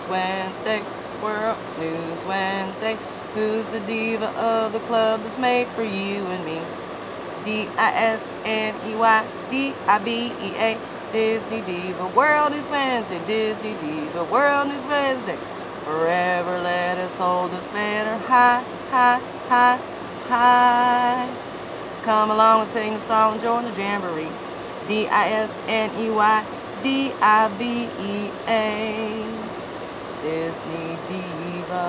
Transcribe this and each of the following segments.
Wednesday, World News Wednesday. Who's the diva of the club that's made for you and me? Disney, Diva, Disney Diva. World News Wednesday, Disney Diva. World News Wednesday. Forever let us hold this banner high, high, high, high. Come along and sing the song, join the jamboree. Disney, Diva, Disney Diva.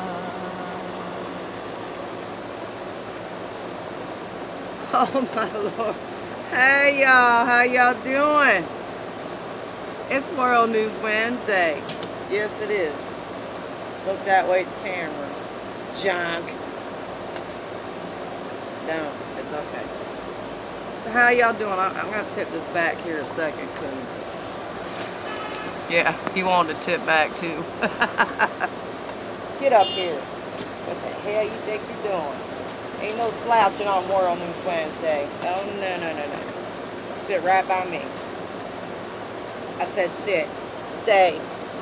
Oh my Lord. Hey y'all, how y'all doing? It's World News Wednesday. Yes it is. Look that way at the camera. Junk. No, it's okay. So how y'all doing? I'm going to tip this back here a second because, yeah, he wanted to tip back too. Get up here. What the hell you think you're doing? Ain't no slouching on World News Wednesday. Oh, no. Sit right by me. I said sit. Stay.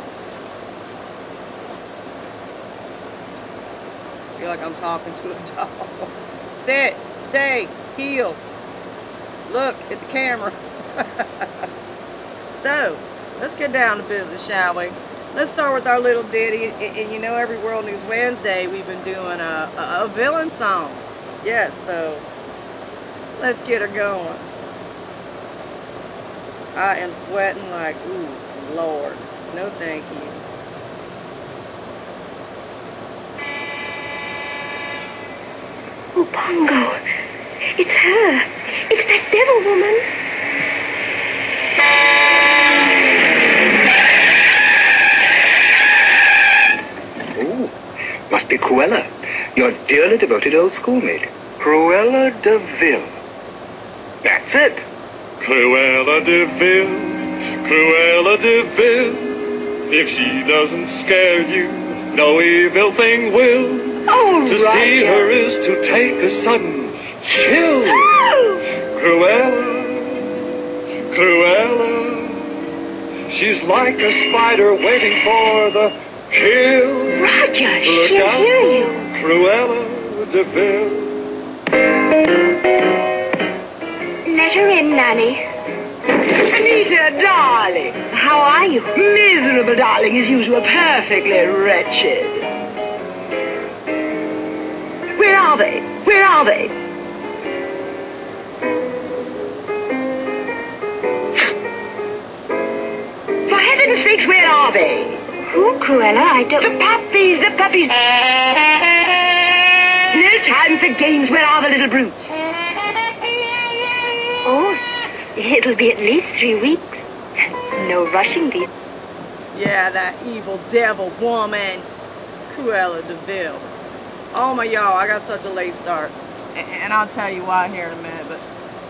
I feel like I'm talking to a dog. Sit. Stay. Heel. Look at the camera. So, let's get down to business, shall we? Let's start with our little ditty. And you know, every World News Wednesday, we've been doing a villain song. Yes, so let's get her going. I am sweating like, ooh, Lord. No, thank you. Oh, Pongo. It's her. It's that devil woman. Oh, must be Cruella, your dearly devoted old schoolmate. Cruella de Vil. That's it. Cruella de Vil, Cruella de Vil. If she doesn't scare you, no evil thing will. Oh, to Roger. see her is to take a sudden chill. Oh. Cruella, Cruella. She's like a spider waiting for the kill. Roger, Look she'll out hear you. for Cruella de Vil. Let her in, Nanny. Anita, darling. How are you? Miserable, darling, as usual, perfectly wretched. Where are they? Where are they? For heaven's sakes, where are they? Who, Cruella? I don't... The puppies, the puppies. No time for games. Where are the little brutes? Oh, it'll be at least 3 weeks. No rushing these. Yeah, that evil devil woman, Cruella de Vil. Oh my y'all, I got such a late start. And I'll tell you why here in a minute, but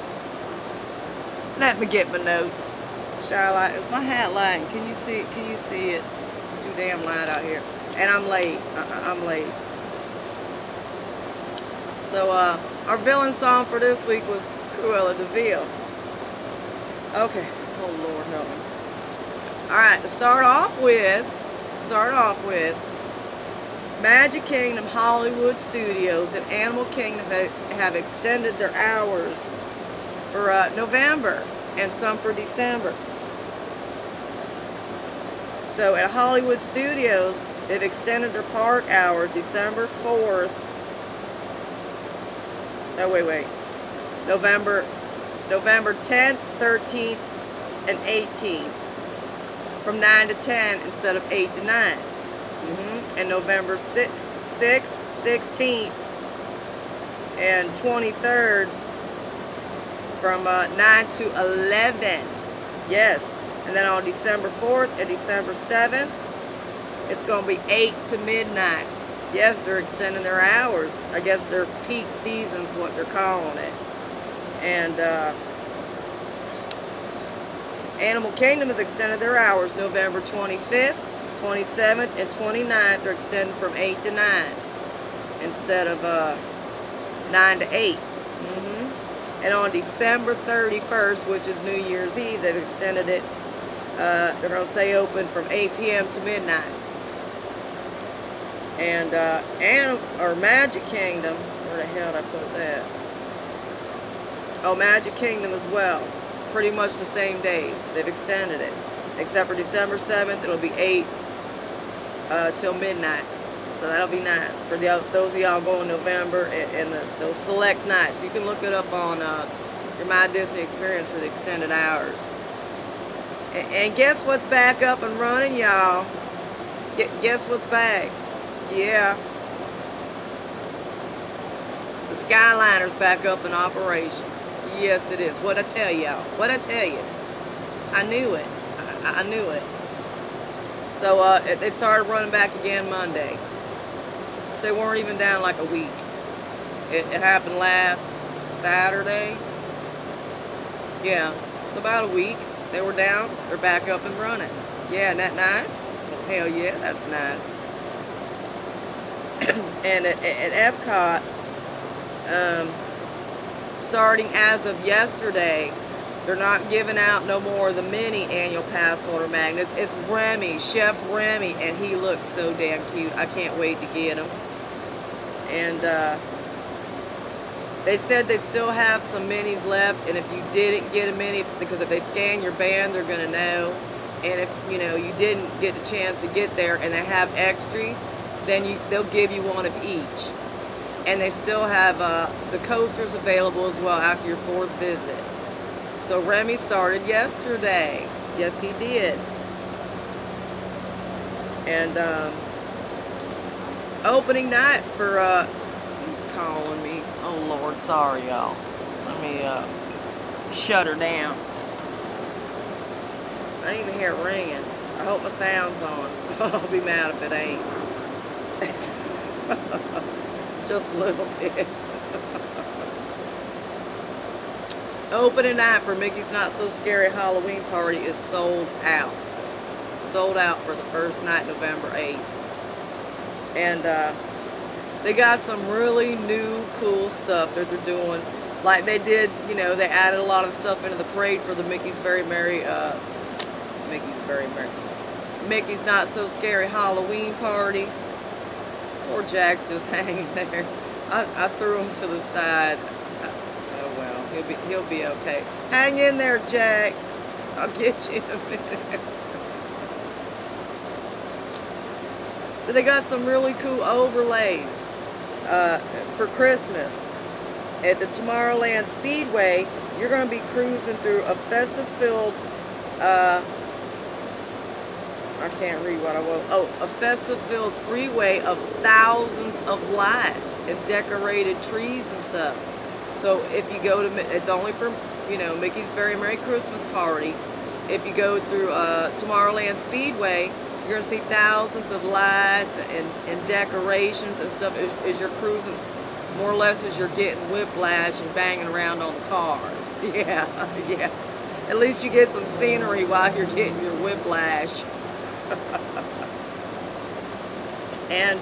let me get my notes. Shall I? Is my hat lighting? Can you see it? Can you see it? It's too damn light out here. And I'm late. I'm late. So, our villain song for this week was Cruella de Vil. Okay. Oh, Lord help me. Alright, to start off with Magic Kingdom Hollywood Studios and Animal Kingdom have extended their hours for November and some for December. So at Hollywood Studios, they've extended their park hours December 4th. Oh, wait. November 10th, 13th, and 18th. From 9 to 10 instead of 8 to 9. And November 6th, 16th, and 23rd from 9 to 11. Yes. And then on December 4th and December 7th, it's going to be 8 to midnight. Yes, they're extending their hours. I guess their peak season's what they're calling it. And Animal Kingdom has extended their hours November 25th, 27th, and 29th. They're extended from 8 to 9 instead of 9 to 8. And on December 31st, which is New Year's Eve, they've extended it. They're going to stay open from 8 p.m. to midnight. or Magic Kingdom. Where the hell did I put that? Oh, Magic Kingdom as well. Pretty much the same days. They've extended it. Except for December 7th, it'll be 8 till midnight. So that'll be nice for those of y'all going November and those select nights. You can look it up on your My Disney Experience for the extended hours. And guess what's back up and running, y'all? Guess what's back? Yeah. The Skyliner's back up in operation. Yes, it is. What'd I tell y'all? What'd I tell you? I knew it. I knew it. So they started running back again Monday. So they weren't even down like a week. It happened last Saturday. Yeah, it's about a week. They were down. They're back up and running. Yeah, isn't that nice? Well, hell yeah, that's nice. And at Epcot, starting as of yesterday, they're not giving out no more of the mini annual pass holder magnets. It's Remy, Chef Remy, and he looks so damn cute. I can't wait to get him. And they said they still have some minis left, and if you didn't get a mini, because if they scan your band, they're gonna know. And if you didn't get the chance to get there, and they have extra, then they'll give you one of each. And they still have the coasters available as well after your 4th visit. So Remy started yesterday. Yes, he did. And opening night for who's calling me? Oh Lord, sorry y'all. Let me shut her down. I didn't even hear it ringing. I hope my sound's on. I'll be mad if it ain't. Just a little bit. Opening night for Mickey's Not So Scary Halloween Party is sold out. Sold out for the first night, November 8th. And they got some really new, cool stuff that they're doing. Like they did, they added a lot of stuff into the parade for the Mickey's Not So Scary Halloween Party. Poor Jack's just hanging there. I threw him to the side. Oh well, he'll be okay. Hang in there, Jack. I'll get you in a minute. But they got some really cool overlays for Christmas. At the Tomorrowland Speedway, you're going to be cruising through a festive-filled I can't read what I wrote. Oh, a festive-filled freeway of thousands of lights and decorated trees and stuff. So if you go to, it's only for, Mickey's Very Merry Christmas Party. If you go through Tomorrowland Speedway, you're going to see thousands of lights and decorations and stuff as you're cruising, more or less as you're getting whiplash and banging around on the cars. Yeah, yeah. At least you get some scenery while you're getting your whiplash. And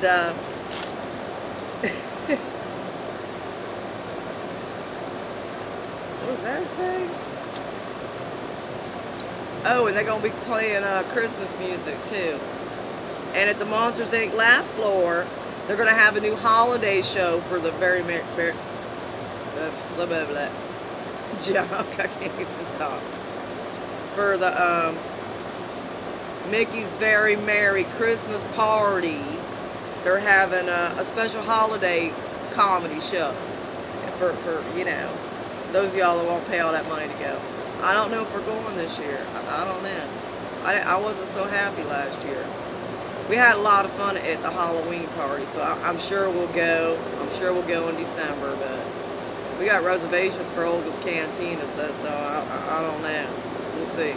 what does that say? Oh, and they're going to be playing Christmas music too. And at the Monsters Inc. laugh floor, they're going to have a new holiday show for the blah, blah, blah. Joke, I can't even talk. For the Mickey's Very Merry Christmas Party, they're having a special holiday comedy show for those of y'all that won't pay all that money to go. I don't know if we're going this year. I don't know. I wasn't so happy last year. We had a lot of fun at the Halloween party, so I'm sure we'll go. I'm sure we'll go in December, but we got reservations for Olga's Cantina, so I don't know. We'll see.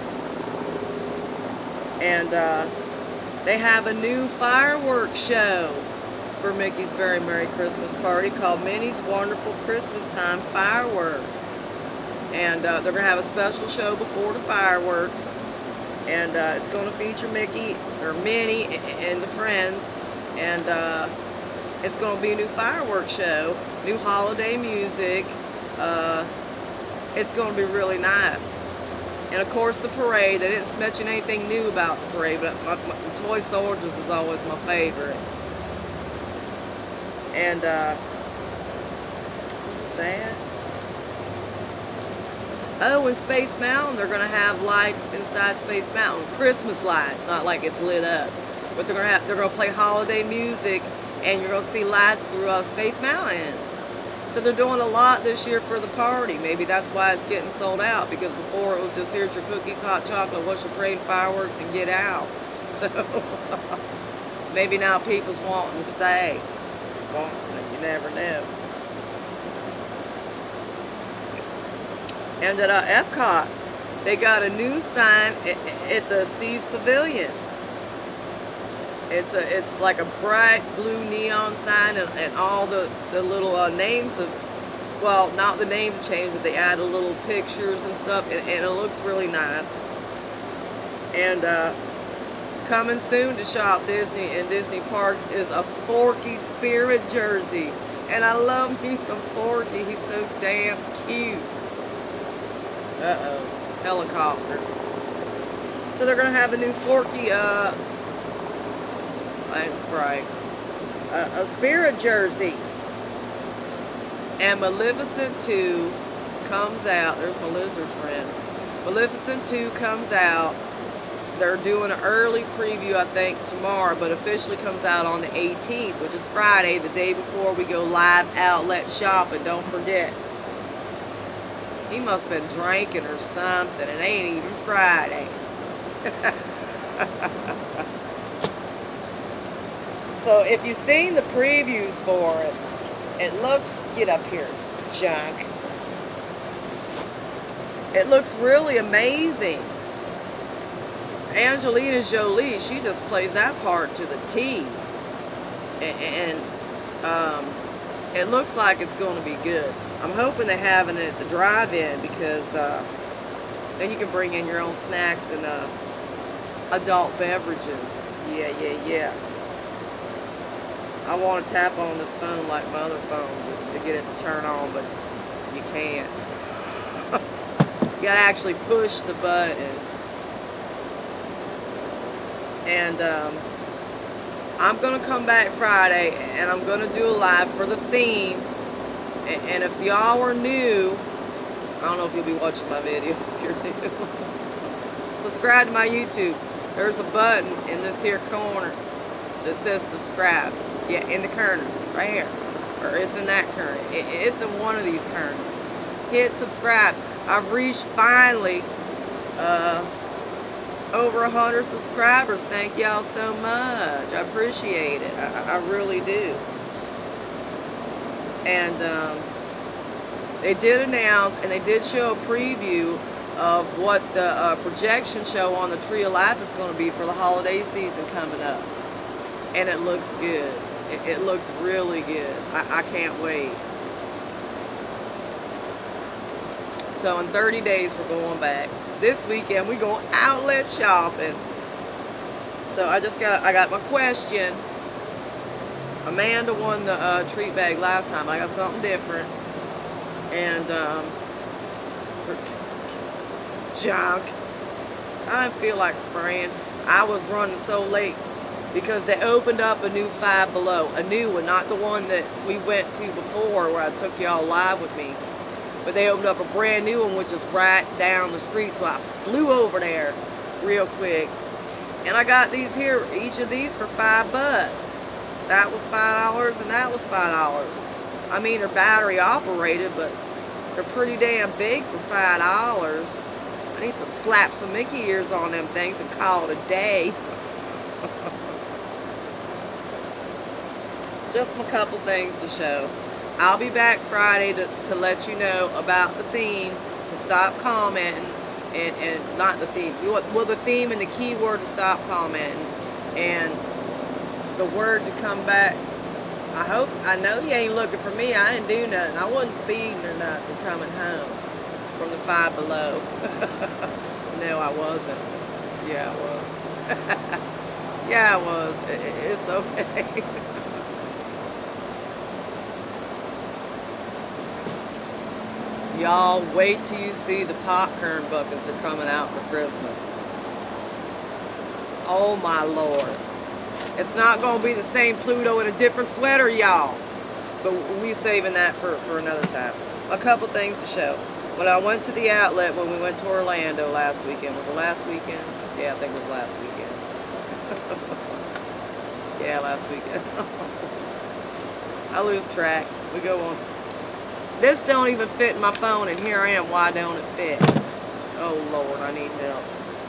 And they have a new fireworks show for Mickey's Very Merry Christmas Party called Minnie's Wonderful Christmas Time Fireworks. And they're going to have a special show before the fireworks. And it's going to feature Mickey, or Minnie, and the friends. And it's going to be a new fireworks show, new holiday music. It's going to be really nice. And of course the parade, they didn't mention anything new about the parade, but my Toy Soldiers is always my favorite. And sad. Oh, in Space Mountain, they're gonna have lights inside Space Mountain, Christmas lights, not like it's lit up, but they're gonna play holiday music, and you're gonna see lights throughout Space Mountain. So they're doing a lot this year for the party. Maybe that's why it's getting sold out, because before it was just here's your cookies, hot chocolate, watch your parade, fireworks, and get out. So maybe now people's wanting to stay. Well, you never know. And at Epcot, they got a new sign at the Seas Pavilion. It's like a bright blue neon sign, and all the little names of, well, not the names changed, but they added little pictures and stuff, and it looks really nice. And coming soon to Shop Disney and Disney Parks is a Forky Spirit jersey. And I love me some Forky. He's so damn cute. Uh-oh. Helicopter. So they're going to have a new Forky, and Sprite. A Spirit jersey. And Maleficent 2 comes out. There's my lizard friend. Maleficent 2 comes out. They're doing an early preview, I think, tomorrow, but officially comes out on the 18th, which is Friday, the day before we go live outlet shopping. Don't forget. He must have been drinking or something. It ain't even Friday. So if you've seen the previews for it, it looks, get up here, junk. It looks really amazing. Angelina Jolie, she just plays that part to the T. And it looks like it's going to be good. I'm hoping they're having it at the drive-in, because then you can bring in your own snacks and adult beverages. Yeah. I want to tap on this phone like my other phone to get it to turn on, but you can't. You got to actually push the button. And I'm going to come back Friday, and I'm going to do a live for the theme. And if y'all are new, I don't know if you'll be watching my video if you're new. Subscribe to my YouTube. There's a button in this here corner that says subscribe. Yeah, in the corner, right here. Or it's in that corner. It's in one of these corners. Hit subscribe. I've reached finally over 100 subscribers. Thank y'all so much. I appreciate it. I really do. And they did announce, and they did show a preview of what the projection show on the Tree of Life is going to be for the holiday season coming up. And it looks good. It looks really good. I can't wait. So in 30 days we're going back. This weekend we're going outlet shopping. So I got my question. Amanda won the treat bag last time. I got something different. And junk. I didn't feel like spraying. I was running so late because they opened up a new Five Below. A new one, not the one that we went to before where I took y'all live with me. But they opened up a brand new one, which is right down the street. So I flew over there real quick. And I got these here, each of these for $5. That was $5 and that was $5. I mean, they're battery operated, but they're pretty damn big for $5. I need slap some Mickey ears on them things and call it a day. Just a couple things to show. I'll be back Friday to let you know about the theme, to stop commenting, and not the theme. Well, the theme and the keyword to stop commenting, and the word to come back. I know you ain't looking for me. I didn't do nothing. I wasn't speeding or nothing coming home from the Five Below. No, I wasn't. Yeah, I was. Yeah, I was. It's okay. Y'all, wait till you see the popcorn buckets that are coming out for Christmas. Oh my Lord. It's not going to be the same Pluto in a different sweater, y'all. but we're saving that for another time. A couple things to show. When I went to the outlet when we went to Orlando last weekend, was it last weekend? Yeah, I think it was last weekend. Yeah, last weekend. I lose track. We go on. This don't even fit in my phone, and here I am. Why don't it fit? Oh Lord, I need help.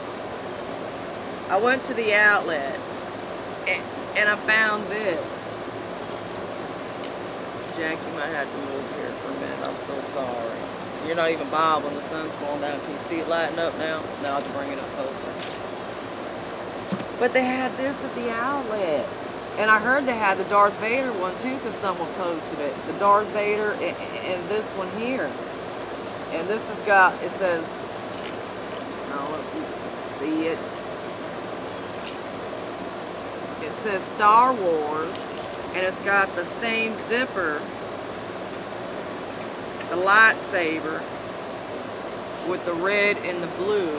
I went to the outlet, and I found this. Jack, you might have to move here for a minute. I'm so sorry. You're not even Bob when the sun's going down. Can you see it lighting up now? Now I'll have to bring it up closer. But they had this at the outlet. And I heard they had the Darth Vader one too because someone posted it. The Darth Vader and this one here. And this has got, it says, I don't know if you can see it. It says Star Wars. And it's got the same zipper, the lightsaber, with the red and the blue.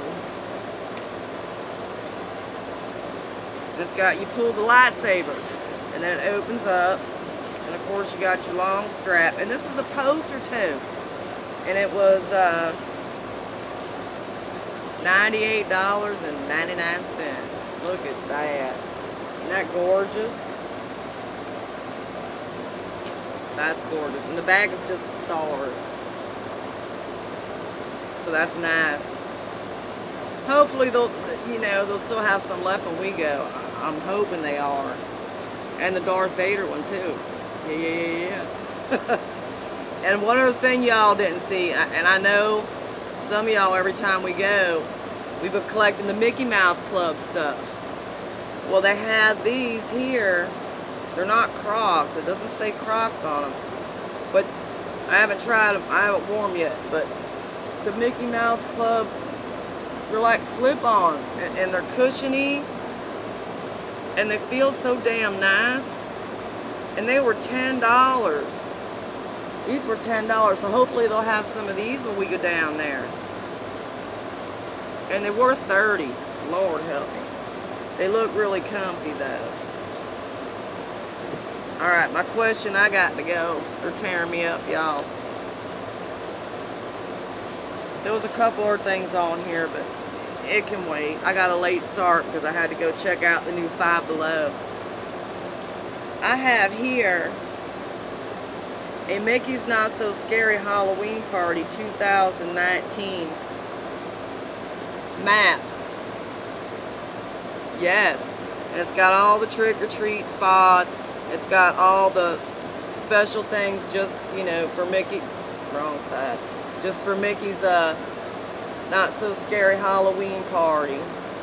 And it's got, you pull the lightsaber, and then it opens up, and of course you got your long strap. And this is a poster too, and it was $98.99. Look at that. Isn't that gorgeous? That's gorgeous. And the bag is just the stars. So that's nice. Hopefully they'll still have some left when we go. I'm hoping they are. And the Darth Vader one too. Yeah. And one other thing y'all didn't see, and I know some of y'all every time we go, we've been collecting the Mickey Mouse Club stuff. Well, they had these here. They're not Crocs. It doesn't say Crocs on them. But I haven't tried them. I haven't worn them yet. But the Mickey Mouse Club, they're like slip-ons. And they're cushiony. And they feel so damn nice. And they were $10. These were $10. So hopefully they'll have some of these when we go down there. And they were $30. Lord help me. They look really comfy though. Alright, my question, I got to go. They're tearing me up, y'all. There was a couple other things on here, but it can wait. I got a late start because I had to go check out the new Five Below. I have here a Mickey's Not So Scary Halloween Party 2019 map. Yes, and it's got all the trick-or-treat spots. It's got all the special things just, for Mickey, wrong side, just for Mickey's Not So Scary Halloween Party.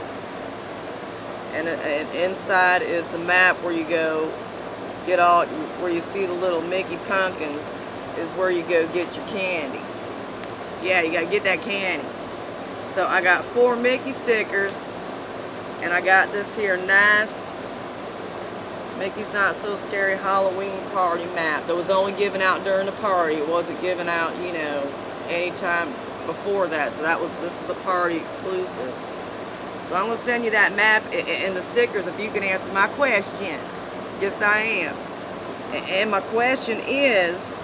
And inside is the map where you go get all, where you see the little Mickey pumpkins is where you go get your candy. Yeah, you gotta get that candy. So I got 4 Mickey stickers, and I got this here nice Mickey's Not So Scary Halloween Party map that was only given out during the party. It wasn't given out, anytime before that. So this is a party exclusive. So I'm going to send you that map and the stickers if you can answer my question. Yes, I am. And my question is,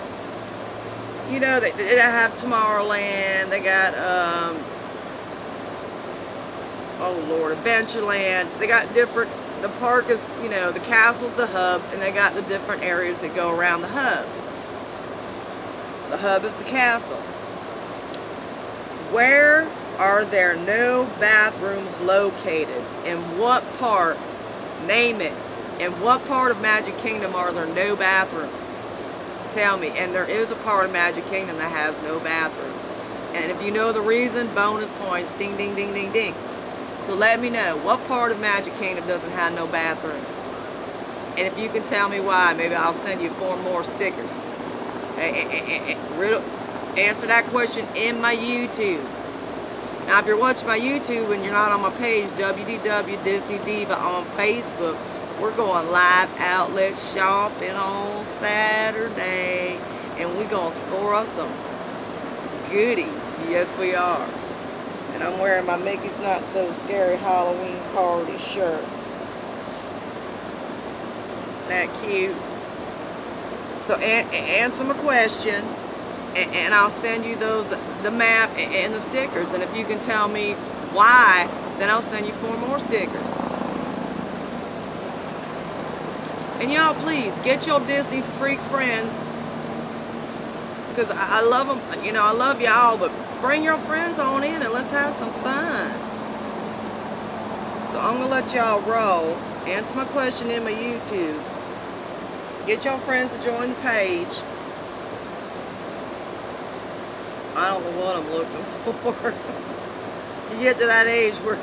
they have Tomorrowland, they got, oh Lord, Adventureland. They got different, the park is, the castle's the hub, and they got the different areas that go around the hub. The hub is the castle. Where are there no bathrooms located? In what part? Name it. In what part of Magic Kingdom are there no bathrooms? Tell me. And there is a part of Magic Kingdom that has no bathrooms. And if you know the reason, bonus points. Ding, ding, ding, ding, ding. So let me know, what part of Magic Kingdom doesn't have no bathrooms? And if you can tell me why, maybe I'll send you 4 more stickers. Answer that question in my YouTube. Now, if you're watching my YouTube and you're not on my page, WDW Disney Diva on Facebook, we're going live outlet shopping on Saturday. And we're going to score us some goodies. Yes, we are. And I'm wearing my Mickey's Not So Scary Halloween Party shirt. Isn't that cute? So answer my question, and I'll send you the map and the stickers. And if you can tell me why, then I'll send you 4 more stickers. And y'all, please get your Disney freak friends, because I love them. You know, I love y'all, but bring your friends on in and let's have some fun. So I'm gonna let y'all roll. Answer my question in my YouTube. Get your friends to join the page. I don't know what I'm looking for. You get to that age where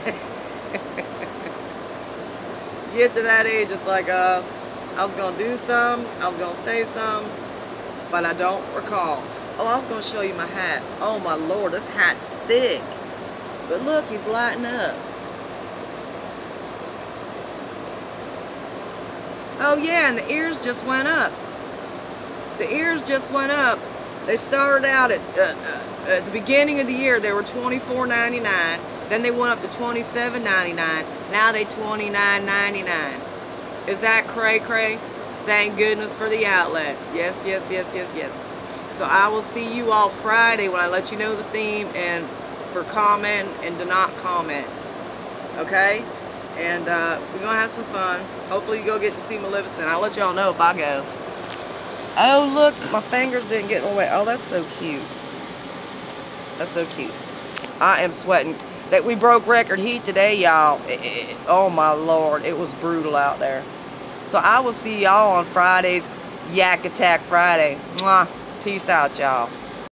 you get to that age, it's like I was gonna do some, I was gonna say some, but I don't recall. Oh, I was gonna show you my hat. Oh my Lord, this hat's thick. But look, he's lighting up. Oh yeah, and the ears just went up. The ears just went up. They started out at the beginning of the year, they were $24.99. Then they went up to $27.99. Now they $29.99. Is that cray-cray? Thank goodness for the outlet. Yes, yes, yes, yes, yes. So I will see you all Friday when I let you know the theme and for comment and to not comment. Okay? And we're going to have some fun. Hopefully you go get to see Maleficent. I'll let y'all know if I go. Oh, look, my fingers didn't get in the way. Oh, that's so cute. That's so cute. I am sweating. That we broke record heat today, y'all. Oh, my Lord. It was brutal out there. So I will see y'all on Friday's Yak Attack Friday. Mwah. Peace out, y'all.